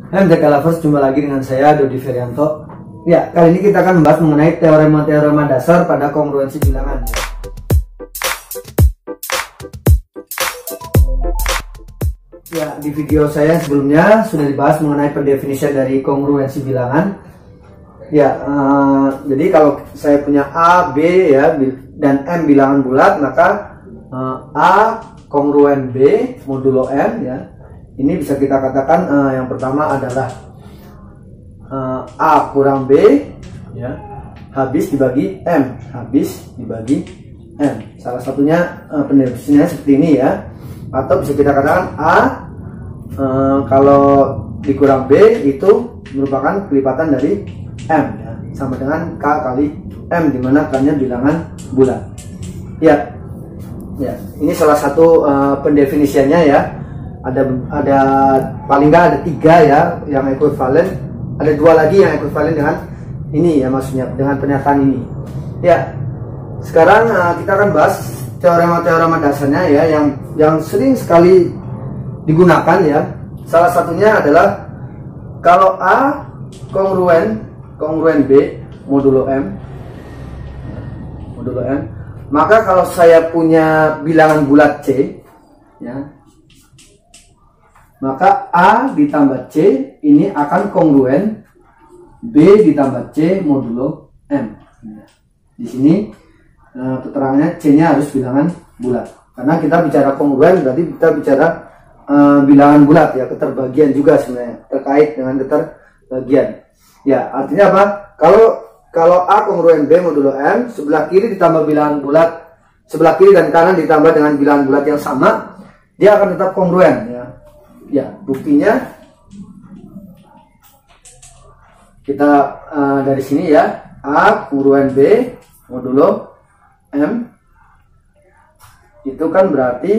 MTK Lovers, jumpa lagi dengan saya Dodi Ferianto. Ya, kali ini kita akan membahas mengenai teorema-teorema dasar pada kongruensi bilangan. Ya, di video saya sebelumnya sudah dibahas mengenai pendefinisian dari kongruensi bilangan. Ya, jadi kalau saya punya A, B ya, dan M bilangan bulat, maka A kongruen B modulo M ya. Ini bisa kita katakan yang pertama adalah A kurang B ya, habis dibagi M, habis dibagi M. Salah satunya pendefinisinya seperti ini ya. Atau bisa kita katakan A kalau dikurang B itu merupakan kelipatan dari M ya, sama dengan K kali M, dimana K-nya bilangan bulat. Ya, ini salah satu pendefinisiannya ya. Ada paling nggak ada 3 ya yang ekuivalen, ada 2 lagi yang ekuivalen dengan ini ya, maksudnya dengan pernyataan ini. Ya, sekarang kita akan bahas teorema-teorema dasarnya ya, yang sering sekali digunakan ya. Salah satunya adalah kalau A kongruen B modulo M, maka kalau saya punya bilangan bulat C ya, maka A ditambah C ini akan kongruen B ditambah C modulo M. Di sini keterangannya C-nya harus bilangan bulat. Karena kita bicara kongruen berarti kita bicara bilangan bulat ya, keterbagian juga sebenarnya, terkait dengan keterbagian. Ya, artinya apa? Kalau A kongruen B modulo M, sebelah kiri ditambah bilangan bulat, sebelah kiri dan kanan ditambah dengan bilangan bulat yang sama, dia akan tetap kongruen ya. Ya, buktinya kita dari sini ya, A kongruen B modulo M itu kan berarti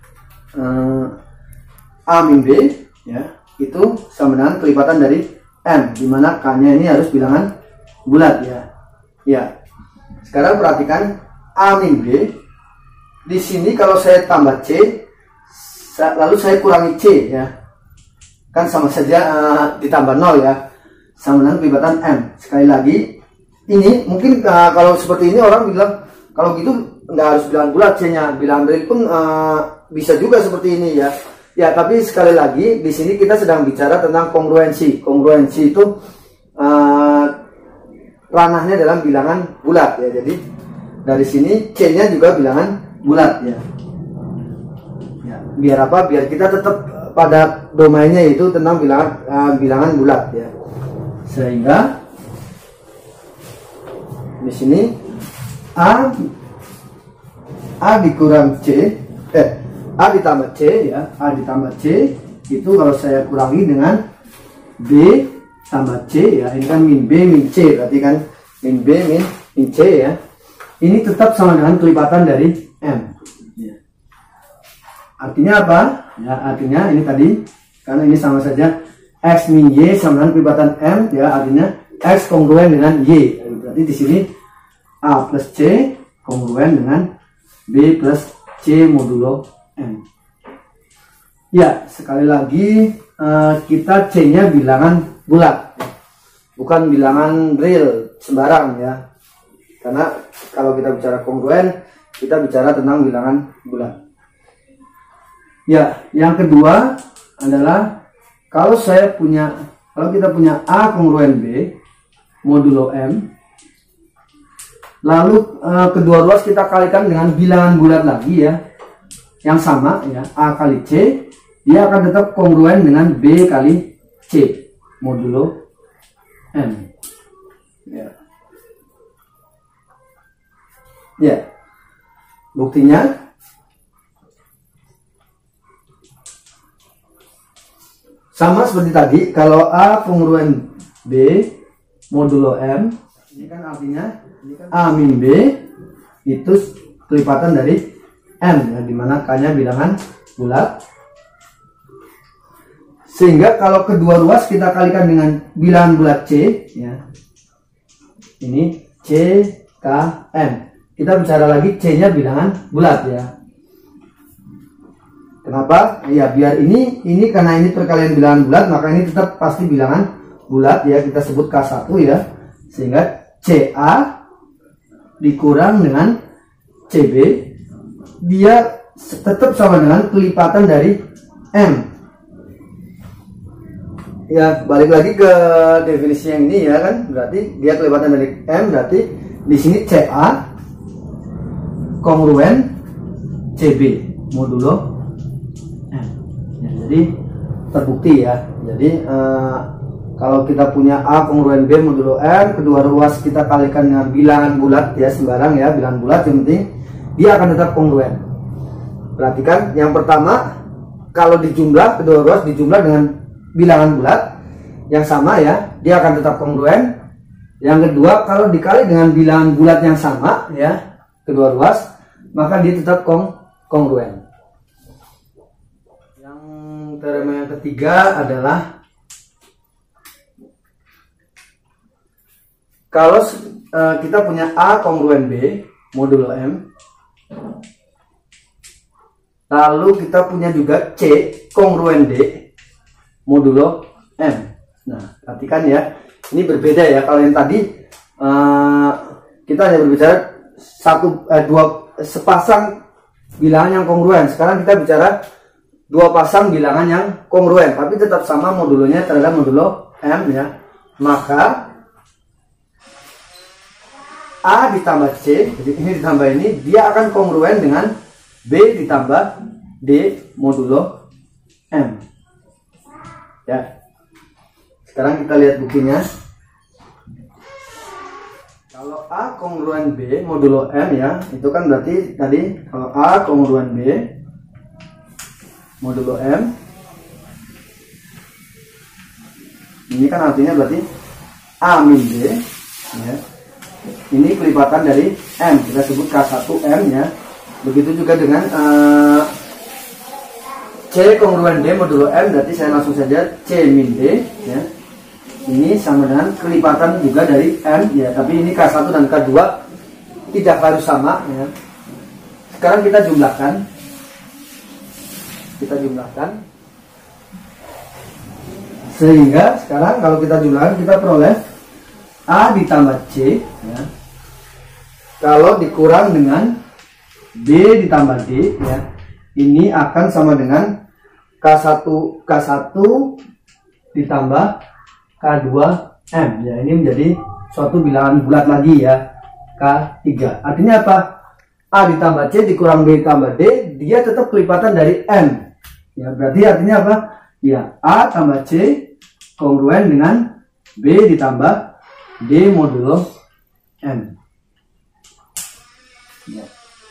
A min B ya, itu sama dengan kelipatan dari M, dimana K-nya ini harus bilangan bulat ya. Ya, sekarang perhatikan A min B. Di sini kalau saya tambah C, lalu saya kurangi C ya, kan sama saja ditambah 0 ya, sama dengan kelipatan M. Sekali lagi, ini mungkin kalau seperti ini orang bilang kalau gitu nggak harus bilangan bulat C-nya, bilangan bulat pun bisa juga seperti ini ya. Ya, tapi sekali lagi di sini kita sedang bicara tentang kongruensi. Kongruensi itu ranahnya dalam bilangan bulat ya. Jadi dari sini C-nya juga bilangan bulat ya. Ya, biar apa? Biar kita tetap pada domainnya itu tentang bilangan bulat ya. Sehingga di sini A dikurang C, A ditambah C ya, A ditambah C itu kalau saya kurangi dengan B tambah C ya, ini kan min B min C, berarti kan min B min C ya, ini tetap sama dengan kelipatan dari M ya. Artinya apa? Ya, artinya ini tadi, karena ini sama saja X min Y sama dengan kelipatan M ya, artinya X kongruen dengan Y, berarti di sini A plus C kongruen dengan B plus C modulo M. Ya, sekali lagi kita C-nya bilangan bulat, bukan bilangan real sembarang ya. Karena kalau kita bicara kongruen, kita bicara tentang bilangan bulat. Ya, yang kedua adalah kalau kita punya A kongruen B modulo M, lalu kedua ruas kita kalikan dengan bilangan bulat lagi ya, yang sama ya, A kali C, dia akan tetap kongruen dengan B kali C modulo M ya. Ya, buktinya sama seperti tadi. Kalau A kongruen B modulo M, ini kan artinya A min B itu kelipatan dari M ya, dimana K-nya bilangan bulat. Sehingga kalau kedua ruas kita kalikan dengan bilangan bulat C ya, ini C K M, kita bicara lagi C-nya bilangan bulat ya. Kenapa? Ya biar ini karena ini perkalian bilangan bulat, maka ini tetap pasti bilangan bulat ya, kita sebut K1 ya. Sehingga CA dikurang dengan CB, dia tetap sama dengan kelipatan dari M. Ya balik lagi ke definisi yang ini ya kan, berarti dia kelipatan dari M, berarti di sini CA kongruen CB modulo M. Ya, jadi terbukti ya. Jadi kalau kita punya A kongruen B modulo M, kedua ruas kita kalikan dengan bilangan bulat ya, sembarang ya, bilangan bulat, yang penting dia akan tetap kongruen. Perhatikan yang pertama, kalau dijumlah kedua ruas dijumlah dengan bilangan bulat yang sama ya, dia akan tetap kongruen. Yang kedua, kalau dikali dengan bilangan bulat yang sama ya, kedua ruas, maka dia tetap kongruen. Yang teorema yang ketiga adalah kalau kita punya A kongruen B modulo M, lalu kita punya juga C kongruen D modulo M. Nah, perhatikan ya, ini berbeda ya. Kalau yang tadi kita hanya berbicara sepasang bilangan yang kongruen. Sekarang kita bicara dua pasang bilangan yang kongruen, tapi tetap sama modulonya terhadap modulo M ya. Maka A ditambah C, jadi ini ditambah ini, dia akan kongruen dengan B ditambah D modulo M. Ya. Sekarang kita lihat buktinya. Kalau A kongruen B modulo M ya, itu kan berarti tadi kalau A kongruen B modulo M, ini kan artinya berarti A min B ya. Ini kelipatan dari M, kita sebut K1M ya. Begitu juga dengan C kongruen D modulo M, berarti saya langsung saja C min D ya. Ini sama dengan kelipatan juga dari M ya, tapi ini K1 dan K2 tidak harus sama ya. Sekarang kita jumlahkan. Sehingga sekarang kalau kita jumlahkan, kita peroleh A ditambah C ya, kalau dikurang dengan B ditambah D ya, ini akan sama dengan K1 ditambah K2M ya. Ini menjadi suatu bilangan bulat lagi ya, K3. Artinya apa? A ditambah C dikurang B ditambah D, dia tetap kelipatan dari M ya. Berarti artinya apa? Ya, A tambah C kongruen dengan B ditambah D modulo M ya.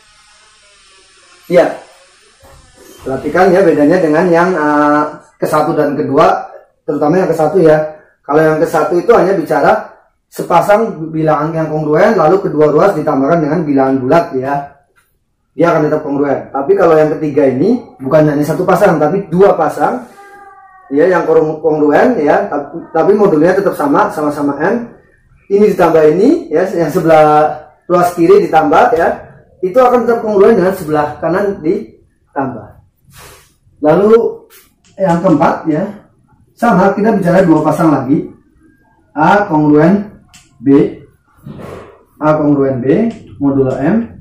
Ya, perhatikan ya bedanya dengan yang ke-1 dan kedua, terutama yang ke-1 ya. Kalau yang ke-1 itu hanya bicara sepasang bilangan yang kongruen, lalu kedua ruas ditambahkan dengan bilangan bulat ya, dia akan tetap kongruen. Tapi kalau yang ketiga ini bukan hanya satu pasang, tapi dua pasang ya, yang kongruen ya, tapi modulnya tetap sama-sama M. Ini ditambah ini ya, yang sebelah ruas kiri ditambah ya, itu akan tetap kongruen dengan sebelah kanan ditambah. Lalu yang keempat ya, sama, kita bicara dua pasang lagi. A kongruen B modulo M,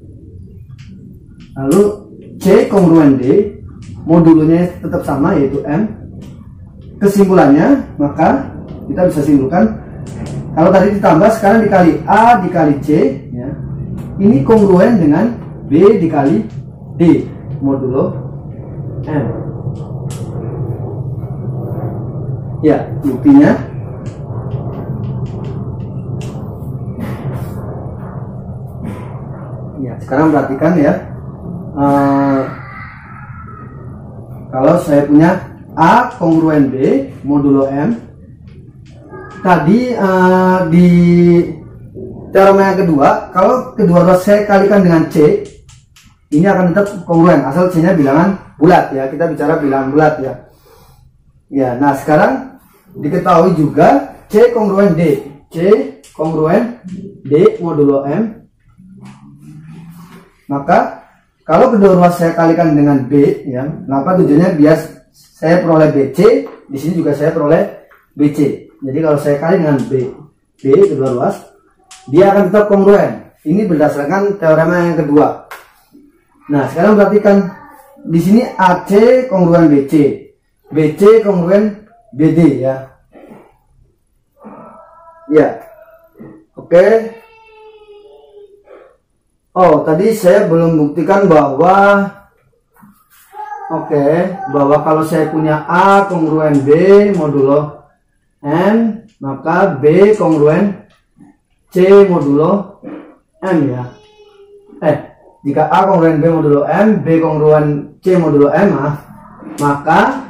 lalu C kongruen D modulonya tetap sama yaitu M. Kesimpulannya, maka kita bisa simpulkan, kalau tadi ditambah, sekarang dikali A dikali C ya, ini kongruen dengan B dikali D modulo M ya. Buktinya ya, sekarang perhatikan ya, kalau saya punya A kongruen B modulo M, tadi di teorema yang kedua, kalau kedua ruas saya kalikan dengan C, ini akan tetap kongruen asal C nya bilangan bulat ya. Kita bicara bilangan bulat ya. Ya, nah sekarang diketahui juga C kongruen D modulo M, maka Kalau kedua ruas saya kalikan dengan B, ya, kenapa? Tujuannya biar saya peroleh BC, di sini juga saya peroleh BC. Jadi kalau saya kali dengan B kedua ruas, dia akan tetap kongruen. Ini berdasarkan teorema yang kedua. Nah, sekarang perhatikan di sini AC kongruen BC, BC kongruen BD, ya. Ya, oke. Oh, tadi saya belum buktikan bahwa bahwa kalau saya punya A kongruen B modulo M, maka B kongruen C modulo M, ya. Jika A kongruen B modulo M, B kongruen C modulo M, maka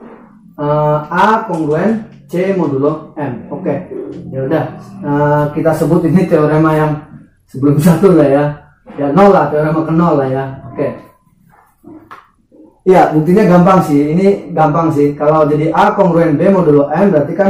A kongruen C modulo M. Oke. Ya udah, kita sebut ini teorema yang sebelum satu lah, ya. Ya, nol lah, teorema ke nol lah, ya. Oke. Ya, buktinya gampang sih. Ini gampang sih. Kalau jadi A kongruen B modulo M, berarti kan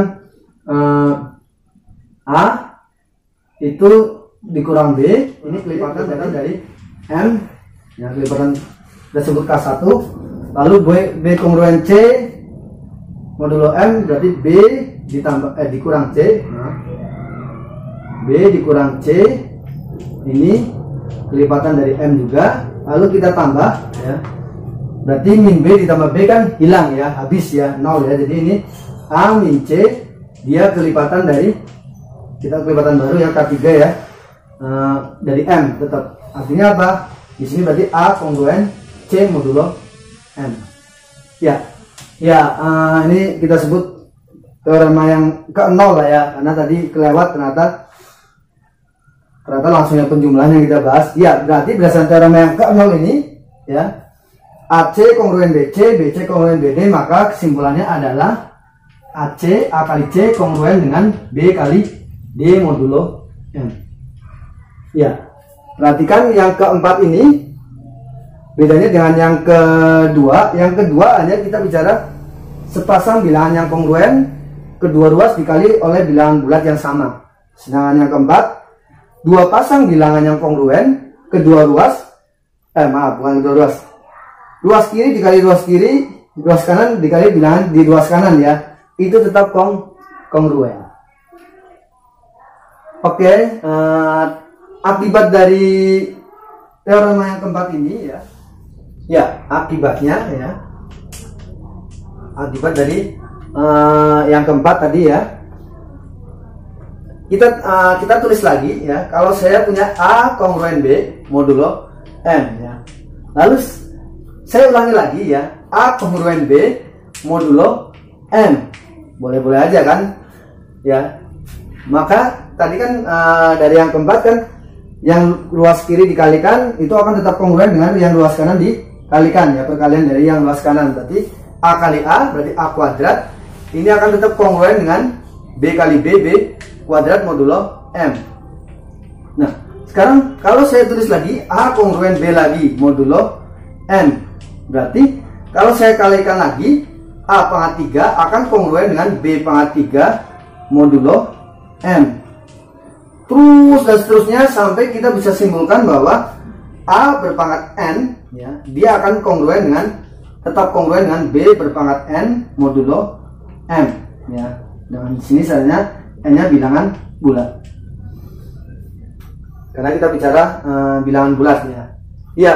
A itu dikurang B, ini kelipatan dari M, ya, kelipatan kita sebut K1. Lalu B kongruen C modulo M, berarti B ditambah dikurang C. Nah, B dikurang C, ini kelipatan dari M juga. Lalu kita tambah, ya, berarti min B ditambah B kan hilang, ya, habis, ya, 0, ya. Jadi ini A min C, dia kelipatan dari, kita kelipatan baru, ya, K3, ya, dari M tetap. Artinya apa? Di sini berarti A kongruen C modulo M. Ya, ini kita sebut teorema yang ke-0 lah, ya, karena tadi kelewat ternyata langsung yang penjumlahan yang kita bahas. Ya, berarti berdasarkan teorema yang ke-0 ini, ya, AC kongruen BC, BC kongruen BD, maka kesimpulannya adalah AC A kali C kongruen dengan B kali D modulo M. Ya, perhatikan yang keempat ini bedanya dengan yang kedua. Yang kedua hanya kita bicara sepasang bilangan yang kongruen, kedua ruas dikali oleh bilangan bulat yang sama. Sedangkan yang keempat, dua pasang bilangan yang kongruen, kedua ruas, bukan kedua ruas, ruas kiri dikali ruas kiri, ruas kanan dikali bilangan di ruas kanan, ya, itu tetap kongruen. Oke, akibat dari teorema yang keempat ini, ya, akibatnya, ya, akibat dari yang keempat tadi, ya, kita tulis lagi, ya. Kalau saya punya A kongruen B modulo M, ya, lalu saya ulangi lagi, ya, A kongruen B modulo M, boleh-boleh aja kan, ya. Maka tadi kan dari yang keempat kan, yang luas kiri dikalikan itu akan tetap kongruen dengan yang luas kanan dikalikan, ya, perkalian dari yang luas kanan. Berarti A kali A berarti A kuadrat, ini akan tetap kongruen dengan B kali B kuadrat modulo M. Nah, sekarang kalau saya tulis lagi A kongruen B lagi modulo M, berarti kalau saya kalikan lagi A pangkat 3 akan kongruen dengan B pangkat 3 modulo M. Terus dan seterusnya sampai kita bisa simpulkan bahwa A berpangkat N, ya, dia akan kongruen dengan, tetap kongruen dengan B berpangkat N modulo M, ya. Dengan sini sebenarnya N-nya bilangan bulat. Karena kita bicara bilangan bulat, ya. Ya,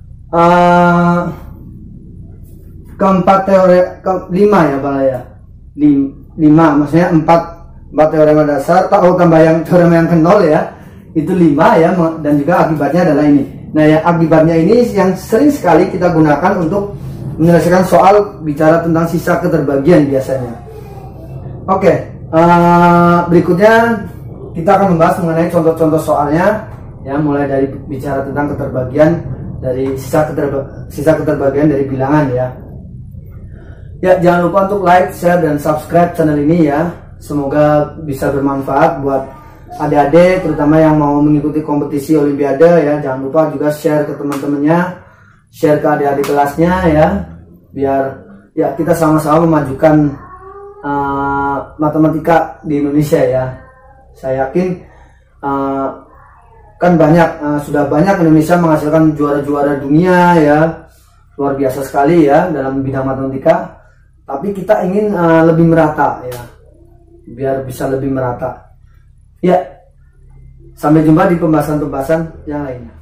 keempat teori, lima, ya, Bang, ya. 5, maksudnya 4 teorema dasar, tambah yang teorema yang ke-0, ya, itu 5, ya, dan juga akibatnya adalah ini. Nah, yang akibatnya ini yang sering sekali kita gunakan untuk menyelesaikan soal bicara tentang sisa keterbagian biasanya. Oke, berikutnya kita akan membahas mengenai contoh-contoh soalnya, ya, mulai dari bicara tentang keterbagian dari sisa keterbagian dari bilangan, ya. Ya, jangan lupa untuk like, share, dan subscribe channel ini, ya. Semoga bisa bermanfaat buat adik-adik, terutama yang mau mengikuti kompetisi olimpiade, ya. Jangan lupa juga share ke teman-temannya, share ke adik-adik kelasnya, ya, biar, ya, kita sama-sama memajukan matematika di Indonesia, ya. Saya yakin kan banyak, sudah banyak Indonesia menghasilkan juara-juara dunia ya, luar biasa sekali ya dalam bidang matematika. Tapi kita ingin lebih merata ya, biar bisa lebih merata. Ya, sampai jumpa di pembahasan-pembahasan yang lainnya.